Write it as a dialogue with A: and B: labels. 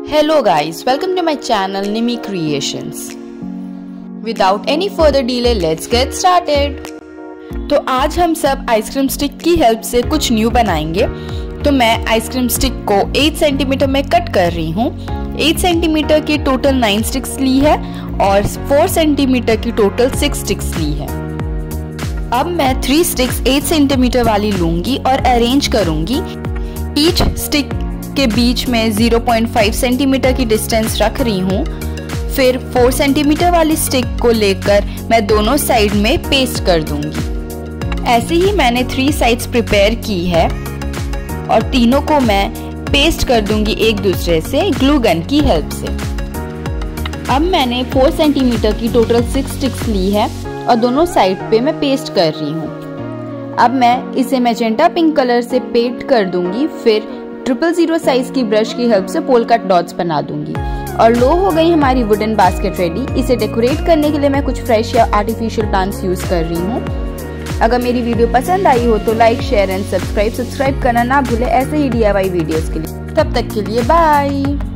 A: Hello guys, welcome to my channel Nimi Creations. Without any further delay, let's get started. तो आज हम सब ice cream stick की help से कुछ न्यू बनाएंगे। तो मैं आइसक्रीम स्टिक को 8 सेंटीमीटर में कट कर रही हूँ। 8 सेंटीमीटर की टोटल 9 स्टिक्स ली है और 4 सेंटीमीटर की टोटल 6 स्टिक्स ली है। अब मैं 3 स्टिक्स 8 सेंटीमीटर वाली लूंगी और अरेंज करूंगी। ईच स्टिक के बीच में 0.5 सेंटीमीटर की डिस्टेंस रख रही हूँ। फिर 4 सेंटीमीटर वाली स्टिक को लेकर मैं दोनों साइड में पेस्ट कर दूंगी। ऐसे ही मैंने 3 साइड्स प्रिपेयर की है और तीनों को मैं पेस्ट कर दूंगी एक दूसरे से ग्लू गन की हेल्प से। अब मैंने 4 सेंटीमीटर की टोटल 6 स्टिक्स ली है और दोनों साइड पे मैं पेस्ट कर रही हूँ। अब मैं इसे मैजेंटा पिंक कलर से पेंट कर दूंगी। फिर 000 साइज की ब्रश की हेल्प से पोल कट डॉट्स बना दूंगी। और लो हो गई हमारी वुडन बास्केट रेडी। इसे डेकोरेट करने के लिए मैं कुछ फ्रेश या आर्टिफिशियल प्लांट्स यूज कर रही हूँ। अगर मेरी वीडियो पसंद आई हो तो लाइक, शेयर एंड सब्सक्राइब करना ना भूले ऐसे ही DIY वीडियोस के लिए। तब तक के लिए बाय।